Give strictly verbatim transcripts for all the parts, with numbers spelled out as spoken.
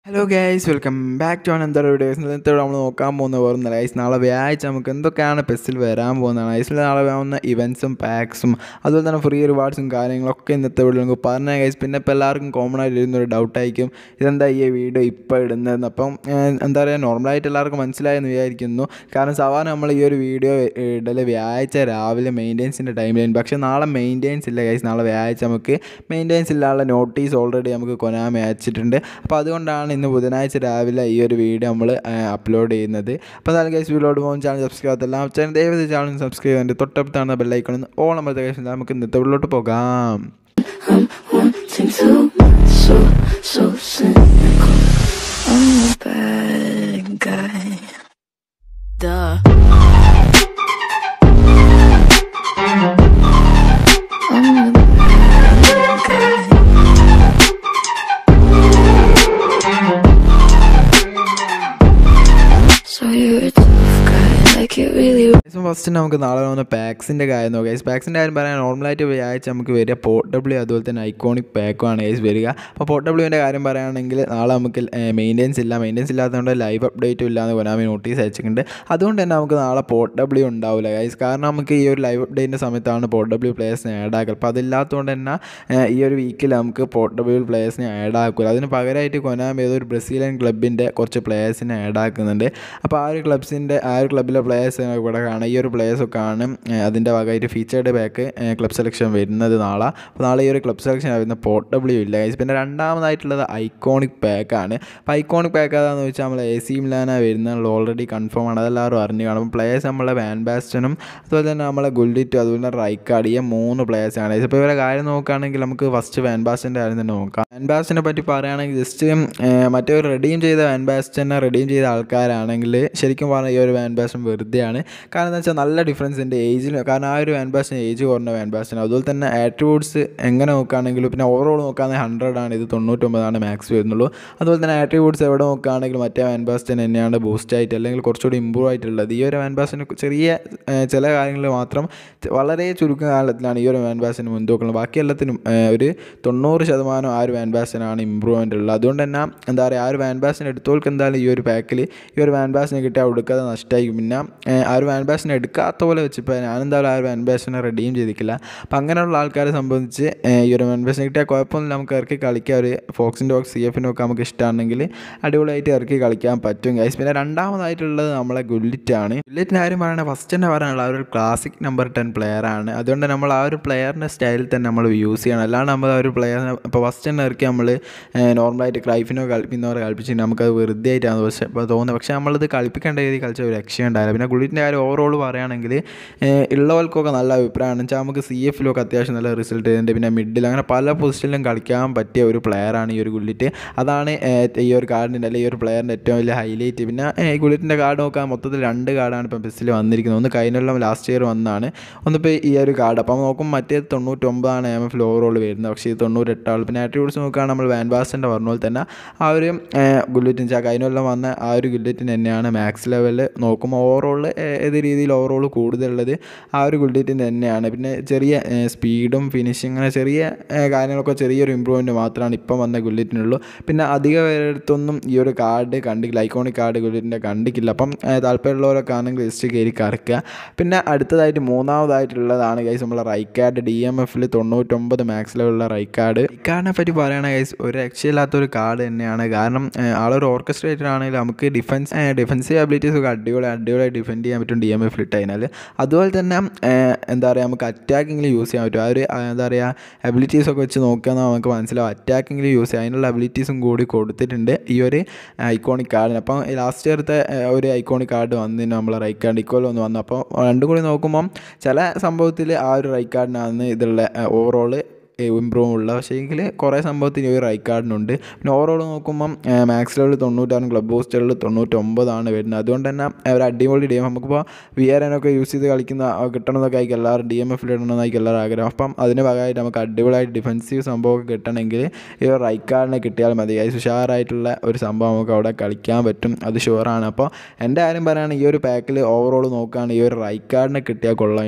Hello guys, welcome back to അനന്തര videos. ഇന്നത്തെ നമ്മൾ നോക്കാൻ പോകുന്ന വേറെ ഗൈസ്, നാളെ വ്യാഴാഴ്ച നമുക്ക് എന്തൊക്കെയാണ് പെസ്സിൽ വരാൻ പോകുന്നതാണ്. ഗൈസിൽ നാളെ വന്ന ഇവൻറ്റ്സും പാക്സും അതുപോലെ തന്നെ ഫ്രീ റിവാർഡ്സും കാര്യങ്ങളൊക്കെ ഇന്നത്തെ വീഡിയോ നമുക്ക് പറഞ്ഞ ഗൈസ്. പിന്നെ ഇപ്പോൾ എല്ലാവർക്കും കോമൺ ആയിട്ട് ഇരുന്നൊരു ഡൗട്ടായിരിക്കും, ഇതെന്താ ഈ വീഡിയോ ഇപ്പോൾ ഇടുന്നതെന്ന്. അപ്പം എന്താ പറയുക, നോർമലായിട്ട് എല്ലാവർക്കും മനസ്സിലായെന്ന് വിചാരിക്കുന്നു. കാരണം സാധാരണ നമ്മൾ ഈ ഒരു വീഡിയോ ഇടൽ വ്യാഴാഴ്ച രാവിലെ മെയിൻ്റെനൻസിൻ്റെ ടൈമിലായിരുന്നു. പക്ഷേ നാളെ മെയിൻ്റെനൻസ് ഇല്ല ഗൈസ്. നാളെ വ്യാഴാഴ്ച നമുക്ക് മെയിൻ്റെനൻസ് ഇല്ലാനുള്ള നോട്ടീസ് ഓൾറെഡി നമുക്ക് കൊനാമി അയച്ചിട്ടുണ്ട്. അപ്പോൾ അതുകൊണ്ടാണ് ഇന്ന് ബുധനാഴ്ച രാവിലെ ഈ ഒരു വീഡിയോ നമ്മൾ അപ്ലോഡ് ചെയ്യുന്നത്. അപ്പോൾ എന്തായാലും ഗൈസ്, വീഡിയോട് പോകുന്ന ചാനൽ സബ്സ്ക്രൈബ് എല്ലാം ചാനൽ ദയവായി ചാനൽ സബ്സ്ക്രൈബ് ചെയ്തിട്ട് തൊട്ടടുത്താണ് ബെല്ലൈക്കൺ ഓൾ നമ്മൾ ഗൈസ്. നമുക്ക് ഇന്നത്തെ വീഡിയോട്ട് പോകാം. ഫസ്റ്റ് നമുക്ക് നാളെ വന്ന പാക്സിൻ്റെ കാര്യം നോക്കാം ഗൈസ്. പാക്സിൻ്റെ കാര്യം പറയാൻ നോർമലായിട്ട് വ്യാഴാഴ്ച നമുക്ക് വരിക പോർട്ടബിൾ അതുപോലെ തന്നെ ഐക്കോണിക് പാക്കുമാണ് ഗൈസ് വരിക. അപ്പോൾ പോർട്ടബിളിൻ്റെ കാര്യം പറയുകയാണെങ്കിൽ നാളെ നമുക്ക് മെയിൻ്റെനൻസ് ഇല്ല. മെയിൻ്റെനൻസ് ഇല്ലാത്തതുകൊണ്ട് ലൈവ് അപ്ഡേറ്റും ഇല്ലാന്ന് കൊനാമി നോട്ടീസ് അയച്ചിട്ടുണ്ട്. അതുകൊണ്ട് തന്നെ നമുക്ക് നാളെ പോർട്ടബിൾ ഉണ്ടാവില്ല ഗൈസ്. കാരണം നമുക്ക് ഈ ഒരു ലൈവ് അപ്ഡേറ്റിൻ്റെ സമയത്താണ് പോർട്ടബിൾ പ്ലേയേഴ്സിനെ ആഡ് ആക്കുക. അപ്പോൾ അതില്ലാത്തതുകൊണ്ട് തന്നെ ഈ ഒരു വീക്കിൽ നമുക്ക് പോർട്ടബിൾ പ്ലേയേഴ്സിനെ ആഡ് ആക്കില്ല. അതിന് പകരമായിട്ട് കൊനാമി ഏതൊരു ബ്രസീലിയൻ ക്ലബിൻ്റെ കുറച്ച് പ്ലേയേഴ്സിനെ ആഡ് ആക്കുന്നുണ്ട്. അപ്പോൾ ആ ഒരു ക്ലബ്സിൻ്റെ ആ ഒരു ക്ലബിലെ പ്ലേയേഴ്സിനെ ഇവിടെ കാണാം. ഈ ഒരു പ്ലേയേഴ്സൊക്കെ ആണ് അതിൻ്റെ ഭാഗമായിട്ട് ഫീച്ചേർഡ് ബാക്ക് ക്ലബ് സെലക്ഷൻ വരുന്നത് നാളെ. അപ്പോൾ നാളെ ഈ ഒരു ക്ലബ് സെലക്ഷൻ വരുന്ന പോർട്ടബിളും ഇല്ല ഗൈസ്. പിന്നെ രണ്ടാമതായിട്ടുള്ളത് ഐക്കോണിക് പാക്കാണ്. അപ്പോൾ ഐക്കോണിക് പാക്ക് ഏതാണെന്ന് വെച്ചാൽ നമ്മൾ എ സി മിലാനാണ് വരുന്നത് ഓൾറെഡി കൺഫേം ആണ്. അതെല്ലാവരും അറിഞ്ഞു കാണും. അപ്പോൾ പ്ലേയേഴ്സ് നമ്മളെ വാൻ ബാസ്റ്റനും അതുപോലെ തന്നെ നമ്മളെ ഗുൾഡിറ്റും അതുപോലെ റൈക്കാർഡ് ഈ മൂന്ന് പ്ലേയേഴ്സാണ് ഗൈസ്. ഇപ്പോൾ ഇവരെ കാര്യം നോക്കുകയാണെങ്കിൽ നമുക്ക് ഫസ്റ്റ് വാൻ ബാസ്റ്റൻ്റെ കാര്യം തന്നെ നോക്കാം. വാൻ ബാസ്റ്റനെ പറ്റി പറയുകയാണെങ്കിൽ ജസ്റ്റ് മറ്റേ റെഡീം ചെയ്ത വാൻ ബാസ്റ്റനെ റെഡീം ചെയ്ത ആൾക്കാരാണെങ്കിൽ ശരിക്കും പറഞ്ഞാൽ ഈ ഒരു വാൻ ബാസ്റ്റൻ വെറുതെയാണ്. കാരണം എന്താ വെച്ചാൽ നല്ല ഡിഫറൻസ് ഉണ്ട് ഏജിൽ. കാരണം ആ ഒരു വാൻ ബാസ്റ്റൻ ഏജ് കുറഞ്ഞ വാൻ ബാസ്റ്റൻ. അതുപോലെ തന്നെ ആട്രിബ്യൂട്ട്സ് എങ്ങനെ നോക്കുകയാണെങ്കിലും പിന്നെ ഓവറോൾ നോക്കുകയാണെങ്കിൽ ഹൺഡ്രഡ് ആണ്, ഇത് തൊണ്ണൂറ്റൊമ്പതാണ് മാക്സ് വരുന്നുള്ളൂ. അതുപോലെ തന്നെ ആട്രിബ്യൂട്ട്സ് എവിടെ നോക്കുകയാണെങ്കിൽ മറ്റേ വാൻ ബാസ്റ്റൻ തന്നെയാണ് ബൂസ്റ്റ് ആയിട്ട് അല്ലെങ്കിൽ കുറച്ചുകൂടി ഇമ്പ്രൂവ് ആയിട്ടുള്ളത്. ഈ ഒരു വാൻ ബാസ്റ്റന് ചെറിയ ചില കാര്യങ്ങളിൽ മാത്രം വളരെ ചുരുക്കം കാലത്തിലാണ് ഈ ഒരു വാൻ ബാസ്റ്റന് മുൻതൂക്കുന്നത്. ബാക്കി എല്ലാത്തിനും ഒരു തൊണ്ണൂറ് ശതമാനം ആ ഒരു വാൻ ബാസ്റ്റനാണ് ഇമ്പ്രൂവ്മെൻ്റ് ഉള്ളത്. അതുകൊണ്ട് തന്നെ എന്താ പറയുക, ആ ഒരു വാൻ ബാസ്റ്റൻ എടുത്തോൾക്ക് എന്തായാലും ഈ ഒരു പാക്കിൽ ഈ ഒരു വാൻ ബാസ്റ്റനെ കിട്ടിയാൽ എടുക്കാതെ നഷ്ടമായിരിക്കും. പിന്നെ ആ ഒരു വാൻ ബാസ്റ്റനെ എടുക്കാത്ത പോലെ വെച്ചിപ്പോൾ ഞാനെന്തായാലും ആ ഒരു വാൻ ബാസ്റ്റനെ റെഡീം ചെയ്തിട്ടില്ല. അപ്പം അങ്ങനെയുള്ള ആൾക്കാരെ സംബന്ധിച്ച് ഈ ഒരു വാൻ ബാസ്റ്റനെ കിട്ടിയാൽ കുഴപ്പമൊന്നുമില്ല, നമുക്ക് ഇറക്കി കളിക്കാം. ഒരു ഫോക്സിൻ്റെ ഡോഗ് സി എഫിനും ഒക്കെ നമുക്ക് ഇഷ്ടമാണെങ്കിൽ അടിപൊളിയായിട്ട് ഇറക്കി കളിക്കാൻ പറ്റും ഗൈസ്. പിന്നെ രണ്ടാമതായിട്ടുള്ളത് നമ്മളെ ഗുല്ലിറ്റാണ്. ഗുല്ലിറ്റിൻ്റെ കാര്യം പറയുന്നത് ഫസ്റ്റ് തന്നെ പറയാനുള്ള ആ ഒരു ക്ലാസിക് നമ്പർ ടെൻ പ്ലെയർ ആണ്. അതുകൊണ്ട് നമ്മൾ ആ ഒരു പ്ലെയറിൻ്റെ സ്റ്റൈലിൽ തന്നെ നമ്മൾ യൂസ് ചെയ്യണം. അല്ലാണ്ട് നമ്മൾ ആ ഒരു പ്ലെയറിനെ ഇപ്പോൾ ഫസ്റ്റ് തന്നെ ഇറക്കി നമ്മൾ നോർമലായിട്ട് ക്രൈഫിനോ കളിപ്പിക്കുന്നവരെ കളിപ്പിച്ചിട്ട് നമുക്കത് വെറുതെ ആയിട്ടാണ് പക്ഷേ ഇപ്പോൾ തോന്നുന്നത്. പക്ഷേ നമ്മളിത് കളിപ്പിക്കേണ്ട രീതി കളിച്ച ഒരു രക്ഷ ഉണ്ടായില്ല. പിന്നെ ഗുള്ളിറ്റിൻ്റെ കാര്യം ഓവറോൾ പറയുകയാണെങ്കിൽ ഉള്ളവർക്കൊക്കെ നല്ല അഭിപ്രായമാണ്. വെച്ചാൽ നമുക്ക് സി എഫിലൊക്കെ അത്യാവശ്യം നല്ല റിസൾട്ട് ചെയ്യുന്നുണ്ട്. പിന്നെ മിഡിൽ അങ്ങനെ പല പൊസിഷനിലും കളിക്കാൻ പറ്റിയ ഒരു പ്ലെയറാണ് ഈ ഒരു ഗുള്ളിറ്റ്. അതാണ് ഈ ഒരു കാർഡിൻ്റെ അല്ലെങ്കിൽ ഈ ഒരു പ്ലെയറിൻ്റെ ഏറ്റവും വലിയ ഹൈലൈറ്റ്. പിന്നെ ഈ ഗുള്ളിറ്റിൻ്റെ കാർഡ് നോക്കാൻ മൊത്തത്തിൽ രണ്ട് കാർഡാണ് ഇപ്പം പെസ്സിൽ വന്നിരിക്കുന്നത്. ഒന്ന് കഴിഞ്ഞെല്ലാം ലാസ്റ്റ് ഇയർ വന്നതാണ്, ഒന്നിപ്പോൾ ഈ ഒരു കാർഡ്. അപ്പം നോക്കും മറ്റേത് തൊണ്ണൂറ്റൊമ്പതാണ് എം എഫിൽ ഓവറോൾ വരുന്നത്, പക്ഷേ ഇത് തൊണ്ണൂറ്റെട്ടാണ്. പിന്നെ ആട്രിബ്യൂട്ട്സ് നോക്കുകയാണ് നമ്മൾ വാൻ ബാസ്റ്റൻ്റെ പറഞ്ഞ പോലെ തന്നെ ആ ഒരു ഗുള്ളിറ്റിന് വെച്ചാൽ കഴിഞ്ഞെല്ലാം വന്ന ആ ഒരു ഗുള്ളിറ്റിന് തന്നെയാണ് മാക്സ് ലെവലിൽ നോക്കുമ്പോൾ ഓവറോൾ ഏത് രീതിയിൽ ഓവറോൾ കൂടുതലുള്ളത് ആ ഒരു ഗുള്ളിറ്റിൻ്റെ തന്നെയാണ്. പിന്നെ ചെറിയ സ്പീഡും ഫിനിഷിങ് അങ്ങനെ ചെറിയ കാര്യങ്ങളൊക്കെ ചെറിയൊരു ഇമ്പ്രൂവ്മെൻറ്റ് മാത്രമാണ് ഇപ്പം വന്ന ഗുള്ളിറ്റിനുള്ളൂ. പിന്നെ അധിക പേരടുത്തൊന്നും ഈ ഒരു കാർഡ് കണ്ടിക്കില്ല, ഐക്കോണിക് കാർഡ് ഗുള്ളിറ്റിൻ്റെ കണ്ടിക്കില്ല. അപ്പം താല്പര്യമുള്ളവരൊക്കെ ആണെങ്കിൽ ജസ്റ്റ് കയറി കറക്കുക. പിന്നെ അടുത്തതായിട്ട് മൂന്നാമതായിട്ടുള്ളതാണ് ഗൈസ് നമ്മളെ റൈക്കാർഡ്. ഡി എം എഫിൽ തൊണ്ണൂറ്റൊമ്പത് മാക്സ് ലെവലുള്ള റൈക്കാർഡ്. റൈക്കാർഡിനെ പറ്റി പറയുകയാണെങ്കിൽ ഗൈസ് ഒരു രക്ഷയില്ലാത്തൊരു കാർഡ് തന്നെയാണ്. കാരണം ആളൊരു ഓർക്കസ്ട്രേറ്റർ ആണെങ്കിൽ നമുക്ക് ഡിഫൻസ് ഡിഫൻസീവ് അബിലിറ്റീസ് ഒക്കെ അടിപൊളി അടിപൊളിയായി ഡിഫെൻഡ് ചെയ്യാൻ പറ്റും ഡി എം എഫ് ഇട്ട് കഴിഞ്ഞാൽ. അതുപോലെ തന്നെ എന്താ പറയുക, നമുക്ക് അറ്റാക്കിങ്ങിൽ യൂസ് ചെയ്യാൻ പറ്റും. ആ ഒരു എന്താ പറയുക അബിലിറ്റീസൊക്കെ വെച്ച് നോക്കിയാൽ നമുക്ക് മനസ്സിലാവും അറ്റാക്കിങ്ങിൽ യൂസ് ചെയ്യാം. അതിനുള്ള അബിലിറ്റീസും കൂടി കൊടുത്തിട്ടുണ്ട് ഈ ഒരു ഐക്കോണിക് കാർഡിന്. അപ്പം ലാസ്റ്റ് ഇയറത്തെ ഒരു ഐക്കോണിക് കാർഡ് വന്നിന് നമ്മളെ റൈക്കാർഡ് ഇക്കോലോ ഒന്ന് വന്നു. അപ്പോൾ രണ്ടും കൂടി നോക്കുമ്പം ചില സംഭവത്തിൽ ആ ഒരു റൈക്കാർഡിനാണ് ഇതിലുള്ള ഓവറോൾ ഇമ്പ്രൂവ് ഉള്ള. പക്ഷേ എങ്കിൽ കുറേ സംഭവത്തിന് ഒരു റൈക്കാർഡിനുണ്ട്. പിന്നെ ഓവറോൾ നോക്കുമ്പം മാക്സ് ലെവൽ തൊണ്ണൂറ്റാറും ക്ലബ് ബൂസ്റ്ററിൽ തൊണ്ണൂറ്റൊമ്പതാണ് വരുന്നത്. അതുകൊണ്ട് തന്നെ ഒരു അടിപൊളി ഡി എം നമുക്കിപ്പോൾ വി ആർ എനൊക്കെ യൂസ് ചെയ്ത് കളിക്കുന്ന കിട്ടണമെന്നൊക്കെ ആയിരിക്കും എല്ലാവരും ഡി എം എഫിൽ ഇടണമെന്നായിരിക്കും എല്ലാവരും ആഗ്രഹം. അപ്പം അതിന് ഭാഗമായിട്ട് നമുക്ക് അടിപൊളിയായിട്ട് ഡിഫൻസീവ് സംഭവമൊക്കെ കിട്ടണമെങ്കിൽ ഈ ഒരു റൈക്കാർഡിനെ കിട്ടിയാൽ മതി. അത് ഉഷാറായിട്ടുള്ള ഒരു സംഭവം നമുക്ക് അവിടെ കളിക്കാൻ പറ്റും, അത് ഷുവറാണ്. അപ്പോൾ എൻ്റെ കാര്യം പറയുകയാണെങ്കിൽ ഈ ഒരു പാക്കിൽ ഓവറോൾ നോക്കുകയാണെങ്കിൽ ഈ ഒരു റൈക്കാർഡിനെ കിട്ടിയാൽ കൊള്ളായിരുന്നു.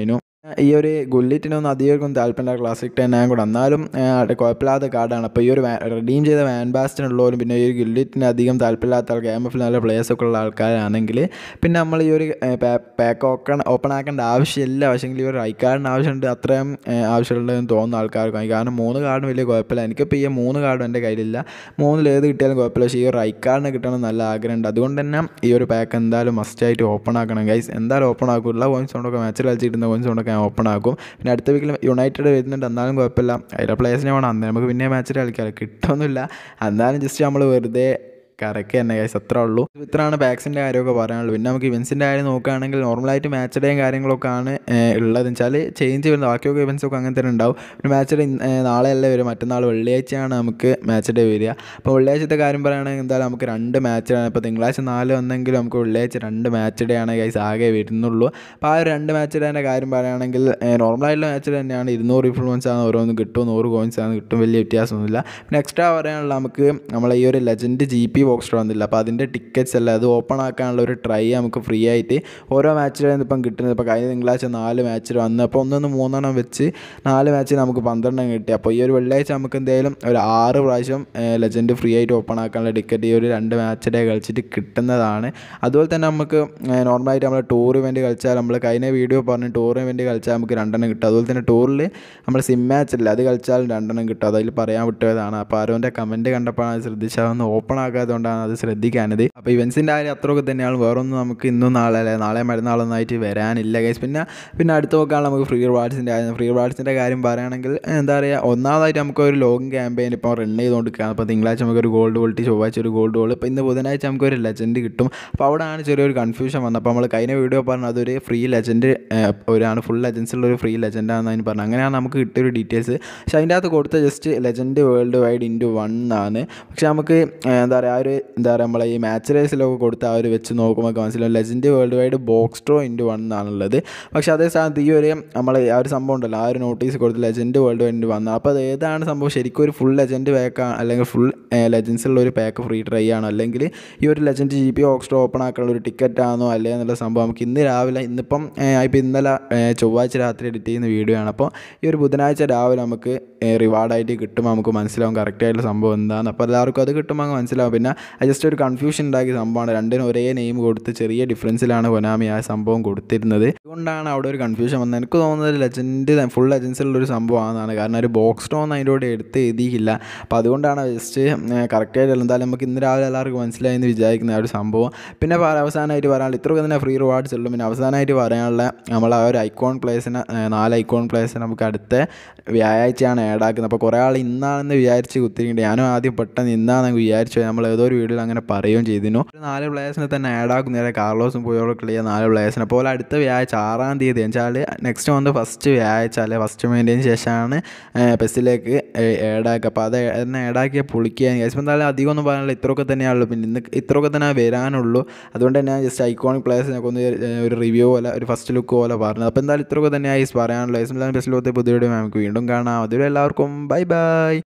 ഈ ഒരു ഗുല്ലിറ്റിനൊന്നും അധികം താല്പര്യമില്ല ക്ലാസിക് ടെൻ ആയും കൂടെ, എന്നാലും കുഴപ്പമില്ലാത്ത കാർഡാണ്. അപ്പോൾ ഈ ഒരു റിഡീം ചെയ്ത വാൻ ബാസ്റ്റിനുള്ളവരും പിന്നെ ഈ ഒരു ഗുല്ലിറ്റിന് അധികം താല്പര്യമില്ലാത്ത ആൾ ഗെയിം ഓഫ് നല്ല പ്ലേയേഴ്സൊക്കെ ഉള്ള ആൾക്കാരാണെങ്കിൽ പിന്നെ നമ്മൾ ഈ ഒരു പാക്ക് ഓപ്പൺ ഓപ്പൺ ആക്കേണ്ട ആവശ്യമില്ല. പക്ഷേങ്കിൽ ഈ ഒരു ഐ കാർഡിന് ആവശ്യമുണ്ട്, അത്രയും ആവശ്യമുള്ളതെന്ന് തോന്നുന്ന ആൾക്കാർക്ക്. കാരണം മൂന്ന് കാർഡും വലിയ കുഴപ്പമില്ല. എനിക്കിപ്പോൾ ഈ മൂന്ന് കാർഡും എൻ്റെ കയ്യിലില്ല. മൂന്നിൽ ഏത് കിട്ടിയാലും കുഴപ്പമില്ല. പക്ഷേ ഈ ഒരു ഐ കാർഡിന് കിട്ടണം നല്ല ആഗ്രഹമുണ്ട്. അതുകൊണ്ട് തന്നെ ഈ ഒരു പാക്ക് എന്തായാലും മസ്റ്റായിട്ട് ഓപ്പൺ ആക്കണം ഗൈസ്. എന്തായാലും ഓപ്പൺ ആക്കില്ല. കോയിൻസ് കൊണ്ടൊക്കെ മാച്ചിൽ കളിച്ചിട്ടുന്ന കോയിൻസ് കൊണ്ടൊക്കെ ഓപ്പൺ ആക്കും. പിന്നെ അടുത്ത വീക്കിൽ യുണൈറ്റഡ് വരുന്നുണ്ട്, എന്നാലും കുഴപ്പമില്ല. അതിലെ പ്ലേയേഴ്സിനെ വേണം, അന്നേ നമുക്ക് പിന്നെ മാച്ചിൽ കളിക്കാം. കിട്ടുമൊന്നുമില്ല, എന്നാലും ജസ്റ്റ് നമ്മൾ വെറുതെ കറക്റ്റ് തന്നെ ഗൈസ്, അത്രേ ഉള്ളൂ. ഇത്രയാണ് പാക്സിൻ്റെ കാര്യമൊക്കെ പറയാനുള്ളൂ. പിന്നെ നമുക്ക് ഇവൻസിൻ്റെ കാര്യം നോക്കുകയാണെങ്കിൽ നോർമലായിട്ട് മാച്ച് ഡേയും കാര്യങ്ങളൊക്കെ ആണ് ഉള്ളതെന്ന് വെച്ചാൽ ചേഞ്ച് വരുന്നത്. ബാക്കിയൊക്കെ ഇവൻസൊക്കെ അങ്ങനെ തന്നെ ഉണ്ടാവും. പിന്നെ മാച്ച് ഡേ നാളെയല്ലേ വരും, മറ്റന്നാൾ വെള്ളിയാഴ്ചയാണ് നമുക്ക് മാച്ച് ഡേ വരിക. അപ്പോൾ വെള്ളിയാഴ്ചത്തെ കാര്യം പറയുകയാണെങ്കിൽ എന്തായാലും നമുക്ക് രണ്ട് മാച്ചാണ്. ഇപ്പോൾ തിങ്കളാഴ്ച നാല് വന്നെങ്കിലും നമുക്ക് വെള്ളിയാഴ്ച രണ്ട് മാച്ച് ഡേ ആണ് ഗൈസ് ആകെ വരുന്നുള്ളൂ. അപ്പോൾ ആ ഒരു രണ്ട് മാച്ച് ഡേൻ്റെ കാര്യം പറയുകയാണെങ്കിൽ നോർമലായിട്ടുള്ള മാച്ച് ഡേ തന്നെയാണ്. ഇരുന്നൂറ് ഇൻഫ്ലുവൻസ് ആണ് ഓരോന്ന് കിട്ടും, നൂറ് കോയിൻസ് ആണ് കിട്ടും, വലിയ വ്യത്യാസമൊന്നുമില്ല. പിന്നെ എക്സ്ട്രാ പറയാനുള്ള നമുക്ക് നമ്മളെ ഈ ഒരു ലെജൻഡ് ജി പി ബോക്സ് വന്നില്ല. അപ്പോൾ അതിൻ്റെ ടിക്കറ്റ്സ് അല്ല, അത് ഓപ്പൺ ആക്കാനുള്ള ഒരു ട്രൈ നമുക്ക് ഫ്രീ ആയിട്ട് ഓരോ മാച്ചിലും ഇപ്പം കിട്ടുന്നത്. ഇപ്പോൾ കഴിഞ്ഞ തിങ്കളാഴ്ച നാല് മാച്ചിൽ വന്ന് അപ്പോൾ ഒന്നൊന്ന് മൂന്നെണ്ണം വെച്ച് നാല് മാച്ചിൽ നമുക്ക് പന്ത്രണ്ടെണ്ണം കിട്ടി. അപ്പോൾ ഈ ഒരു വെള്ളിയാഴ്ച നമുക്ക് എന്തായാലും ഒരു ആറ് പ്രാവശ്യം ലെജൻഡ് ഫ്രീ ആയിട്ട് ഓപ്പൺ ആക്കാനുള്ള ടിക്കറ്റ് ഈ ഒരു രണ്ട് മാച്ച് ഡേ കളിച്ചിട്ട് കിട്ടുന്നതാണ്. അതുപോലെ തന്നെ നമുക്ക് നോർമലായിട്ട് നമ്മൾ ടൂർ ഇവൻറ്റ് കളിച്ചാൽ, നമ്മൾ കഴിഞ്ഞ വീഡിയോ പറഞ്ഞ് ടൂർ ഇവൻറ്റ് കളിച്ചാൽ നമുക്ക് രണ്ടെണ്ണം കിട്ടും. അതുപോലെ തന്നെ ടൂറിൽ നമ്മൾ സിം മാച്ച് ഇല്ല, അത് കളിച്ചാൽ രണ്ടെണ്ണം കിട്ടും. അതിൽ പറയാൻ വിട്ടതാണ്. അപ്പോൾ ആരോൻ്റെ കമൻറ്റ് കണ്ടപ്പോൾ അത് ശ്രദ്ധിച്ചാൽ അതൊന്ന് ഓപ്പൺ ആക്കാത്തതുകൊണ്ടാണ് അത് ശ്രദ്ധിക്കാനത്. അപ്പോൾ ഇവൻസിൻ്റെ കാര്യം അത്രയൊക്കെ തന്നെയാണ്. വേറൊന്നും നമുക്ക് ഇന്നും നാളെ അല്ലെ നാളെ മറ്റന്നാളൊന്നായിട്ട് വരാനില്ല ഗൈസ്. പിന്നെ പിന്നെ അടുത്ത് നോക്കുകയാണെങ്കിൽ നമുക്ക് ഫ്രീ റിവാർഡ്സിൻ്റെ കാര്യം ഫ്രീ റിവാർഡ്സിൻ്റെ കാര്യം പറയുകയാണെങ്കിൽ എന്താ പറയുക, ഒന്നാമതായിട്ട് നമുക്ക് ഒരു ലോഗിൻ ക്യാമ്പയിൻ ഇപ്പോൾ റൺ ചെയ്തുകൊണ്ടിരിക്കുകയാണ്. അപ്പോൾ തിങ്കളാഴ്ച നമുക്കൊരു ഗോൾഡ് ഗോൾട്ടി, ചൊവ്വാഴ്ച ഒരു ഗോൾഡ് ഗോൾ, ഇപ്പോൾ ഇന്ന് ബുധനാഴ്ച നമുക്കൊരു ലെജൻഡ് കിട്ടും. അപ്പോൾ അവിടെയാണ് ചെറിയൊരു കൺഫ്യൂഷൻ വന്നത്. അപ്പോൾ നമ്മൾ കഴിഞ്ഞ വീഡിയോ പറഞ്ഞത് അതൊരു ഫ്രീ ലെജൻഡ് ഒരാണ്, ഫുൾ ലെജൻസിലുള്ളൊരു ഫ്രീ ലെജൻഡാണെന്ന് അതിന് പറഞ്ഞു. അങ്ങനെയാണ് നമുക്ക് കിട്ടിയൊരു ഡീറ്റെയിൽസ്. പക്ഷേ അതിൻ്റെ അകത്ത് കൊടുത്ത just legend world wide into one ആണ്. പക്ഷേ നമുക്ക് എന്താ പറയുക ആ ഒരു എന്താ പറയുക നമ്മളെ ഈ മാച്ച് റേസിലൊക്കെ കൊടുത്ത് ആ ഒരു വെച്ച് നോക്കുമ്പോൾ മനസ്സിലാവും legend world wide box draw into one എന്നാണുള്ളത്. പക്ഷേ അതേ സ്ഥാനത്ത് ഈ ഒരു നമ്മൾ ആ ഒരു സംഭവം ഉണ്ടല്ലോ, ആ ഒരു നോട്ടീസ് കൊടുത്ത് ലെജൻഡ് വേൾഡ് വൈഡ് ഇൻറ്റു വന്നത്. അപ്പോൾ അത് ഏതാണ് സംഭവം, ശരിക്കും ഒരു ഫുൾ ലെജൻഡ് പാക്കാണ് അല്ലെങ്കിൽ ഫുൾ ലെജൻസിലുള്ള ഒരു പാക്ക് ഫ്രീ ട്രൈ ആണോ, അല്ലെങ്കിൽ ഈ ഒരു legend G P box draw open ആക്കാനുള്ള ഒരു ടിക്കറ്റ് ആണോ അല്ലേ എന്നുള്ള സംഭവം നമുക്ക് ഇന്ന് രാവിലെ, ഇന്നിപ്പം ഇപ്പോൾ ഇന്നലെ ചൊവ്വാഴ്ച രാത്രി എഡിറ്റ് ചെയ്യുന്ന വീഡിയോ ആണ്. അപ്പോൾ ഈ ഒരു ബുധനാഴ്ച രാവിലെ നമുക്ക് റിവാർഡായിട്ട് കിട്ടുമ്പോൾ നമുക്ക് മനസ്സിലാവും കറക്റ്റായിട്ടുള്ള സംഭവം എന്താണ്. അപ്പോൾ എല്ലാവർക്കും അത് കിട്ടുമ്പോൾ അങ്ങ് മനസ്സിലാവും. പിന്നെ ജസ്റ്റ് ഒരു കൺഫ്യൂഷൻ ഉണ്ടാക്കിയ സംഭവമാണ്, രണ്ടിനും ഒരേ നെയിം കൊടുത്ത് ചെറിയ ഡിഫറൻസിലാണ് കൊനാമി ആ സംഭവം കൊടുത്തിരുന്നത്. അതുകൊണ്ടാണ് അവിടെ ഒരു കൺഫ്യൂഷൻ വന്നത്. എനിക്ക് തോന്നുന്നത് ലെജൻഡ് ഫുൾ ലെജൻസിലുള്ളൊരു സംഭവമാണെന്നാണ്. കാരണം ഒരു ബോക്സ് ഡ്രോ ഒന്നും അതിൻ്റെ കൂടെ എടുത്ത് എഴുതിയില്ല. അപ്പോൾ അതുകൊണ്ടാണ് ജസ്റ്റ് കറക്റ്റായിട്ട് എന്തായാലും നമുക്ക് ഇന്ന് രാവിലെ എല്ലാവർക്കും മനസ്സിലായി എന്ന് വിചാരിക്കുന്ന ആ ഒരു സംഭവം. പിന്നെ അവസാനമായിട്ട് പറയാനുള്ള ഇത്രയൊക്കെ തന്നെ ഫ്രീ റിവാർഡ്സ് ഉള്ളൂ. പിന്നെ അവസാനമായിട്ട് പറയാനുള്ള നമ്മൾ ആ ഒരു ഐക്കോൺ പ്ലേസിനെ നാല് ഐക്കോൺ പ്ലേസിനെ നമുക്ക് അടുത്ത വ്യാഴാഴ്ചയാണ് ആഡ് ആക്കുന്നത്. അപ്പോൾ കുറേ ആൾ ഇന്നാണെന്ന് വിചാരിച്ച് കുത്തിരിക്കുന്നുണ്ട്. ഞാനും ആദ്യം പെട്ടെന്ന് ഇന്നാണെന്ന് വിചാരിച്ചു. നമ്മൾ ഏതോ ഒരു വീഡിയോയിൽ അങ്ങനെ പറയുകയും ചെയ്തിരുന്നു. നാല് പ്ലേയേഴ്സിനെ തന്നെ ആഡ് ആക്കുന്നേരെ കാർലോസും പുയോളൊക്കെ ഉള്ള നാല് പ്ലേയേഴ്സിനെ. അപ്പോൾ അടുത്ത വ്യാഴാഴ്ച ആറാം തീയതി വെച്ചാൽ നെക്സ്റ്റ് മന്ത് ഫസ്റ്റ് വ്യാഴാഴ്ച അല്ലെ ഫസ്റ്റ് മന്തിന് ശേഷമാണ് പെസിലേക്ക് ആഡ് ആക്കുക. അപ്പോൾ അത് എന്നെ ആഡ് ആക്കിയ പൊളിക്കുക. ഗൈസ് എന്തായാലും അധികം ഒന്നും പറയാനില്ല, ഇത്രയൊക്കെ തന്നെയാണുള്ളൂ. പിന്നെ ഇന്ന് ഇത്രയൊക്കെ തന്നെ വരാനുള്ളൂ. അതുകൊണ്ട് തന്നെ ജസ്റ്റ് ഐക്കോണിക് പ്ലേയേഴ്സിനൊക്കെ ഒന്ന് ഒരു റിവ്യൂ പോലെ ഒരു ഫസ്റ്റ് ലുക്ക് പോലെ പറഞ്ഞത്. അപ്പോൾ എന്തായാലും ഇത്രയൊക്കെ തന്നെയായി പറയാനുള്ളത്. ഗൈസ് എന്തായാലും പെസിലോത്തെ പുതിയ വീഡിയോ നമുക്ക് വീണ്ടും കാണാം. അതുവരെ എല്ലാവർക്കും ബൈ ബൈ.